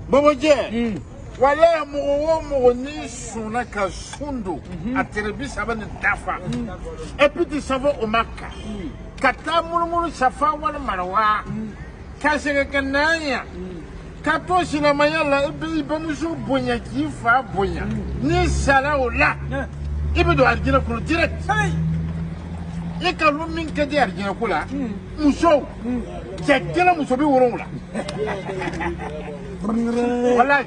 Bobo je. Wala mo ni suna ka sundo a telebisa ba ni dafa. Et puis tu savais au maka. Kata mulu safa wala marwa. Kasere kananya. Kato sinamaya la ibe muso bonya ki fa bonya. Ni sala o la. Ibe do argina ko direct. E ka lu min ka di argina ko la. Muso. Jekela muso bi woron la. Wala.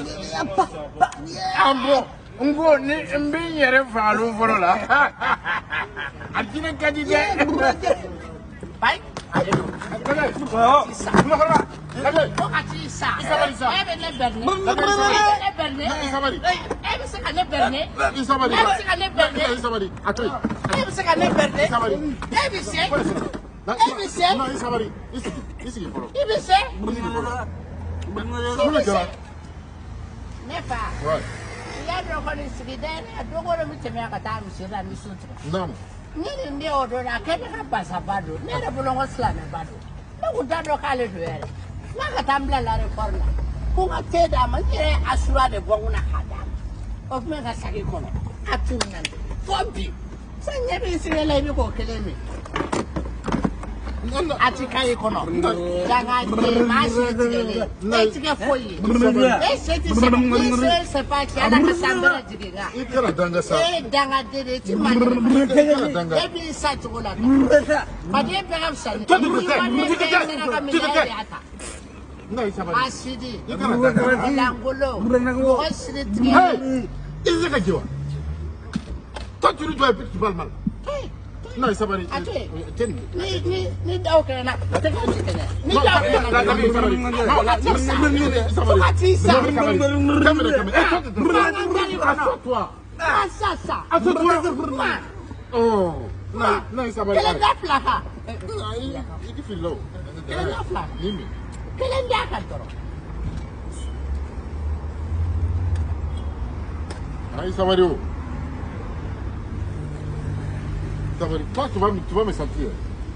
Ambo. Ngo ni mbi yere falu foro la. Argina ka di de. Bai. Nini ndio dora kena pasa bado nera bulongo slame bado na kudado kale duere na katambla la reforma kunga teda manje asura de bonguna kada of me ga sagi kono atunna fobi sanye bi sirele bi ko kelemi atika ikono danga ni masi tele etike foyi seti se pa ki ada kasambara jigiga Ikara danga sa. Danga dede ti mani ebi sa tugola made pe am sa No isabari. asidi Ikara danga. langolo asidi tri Hey, is ka jiwa. To turu to epi tu balmal. No isabari. ni daw kana te ka ni kana ni daw kana atisa asasa Oh, no isabari. kele da plaka Iki filo. kele da plaka Nimi. kele da ka toro Ai isabari o. Toi, tu vas me sentir.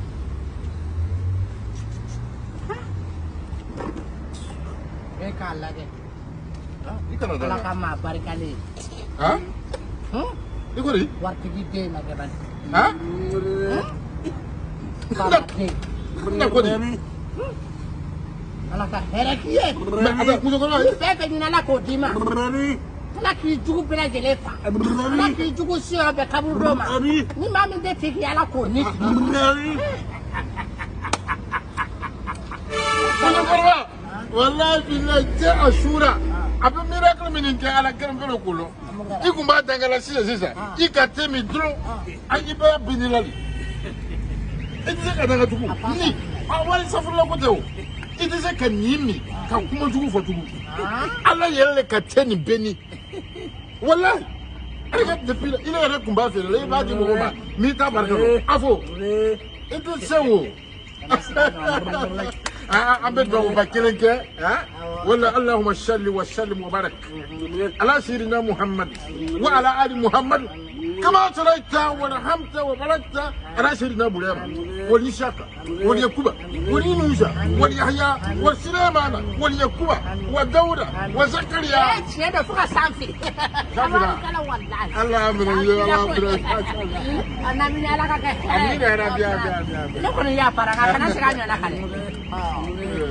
lage Ikana ala danga. kama barikale Ha? Ikori? warti gide na gaban Ha? kama ke Na kodi. ala ka herakiye Ada muso kono. pepe ni na ko dima ala ki jugu bela jelefa ala ki jugu si abe kaburo ma ni mami de fiki ala ko ni Wallahi billahi ta ashura. Abin miracle min ke ala karam felo kulo. Iku ba dangala sisa. Ika temi dro. Aji ba binilali. Iti se ka danga tuku. Ni. Awali safula ko tewo. Iti se ka nyimi ka kuma tuku fo tuku. Ala yele ka teni beni. Wallahi. Ika depuis il est rekumba fele. Le ba di mo ba. Mi ta barka. Afo. Iti se wo. أبد وبكرك ولا اللهم صل وسلم وبارك على سيدنا محمد وعلى آل محمد كما صليت ورحمت وباركت على سيدنا بلال وليشاك وليكوبا ولينوشا وليحيى وسليمان وليكوبا وداود وزكريا هذا فوق سامفي الله أمر الله أمر أنا من على كذا أمين يا رب يا نكون يا فرعون أنا سكاني أنا خالي